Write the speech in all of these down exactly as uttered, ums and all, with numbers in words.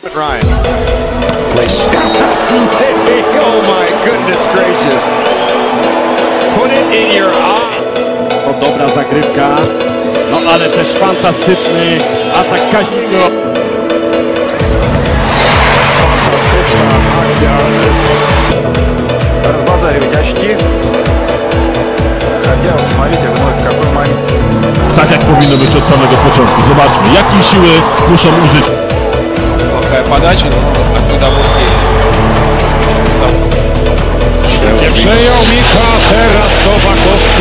Ryan. Play stop. Oh my goodness gracious. Put it in your eye. To dobra zagrywka. No ale też fantastyczny atak Kazimiro. Fantastyczna akcja. Разбазаривать очки. Хотя, вот смотрите, вновь в какой момент. Tak jak powinno być od samego początku. Zobaczmy, jakiej siły muszą użyć. Плохая подача, но такой довольно Nie przejął Micha, teraz to Bakowski.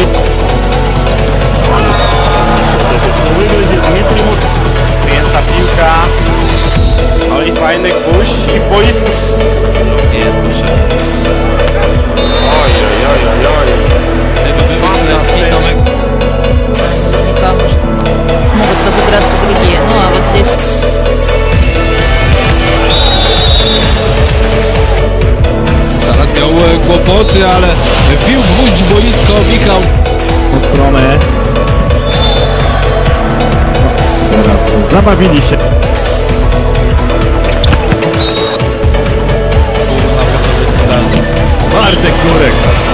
Przyjęta piłka. No i fajny puść i w boisku. nie jest proszę. Oj, oj, oj, oj, oj. Gdyby był Tomek, Наверняка, может, могут разыграться другие. Ну, а вот здесь... Zaraz miał kłopoty, ale wbił gwóźdź w boisko Michał. W stronę. Teraz zabawili się. na pewno jest Bartek Górek.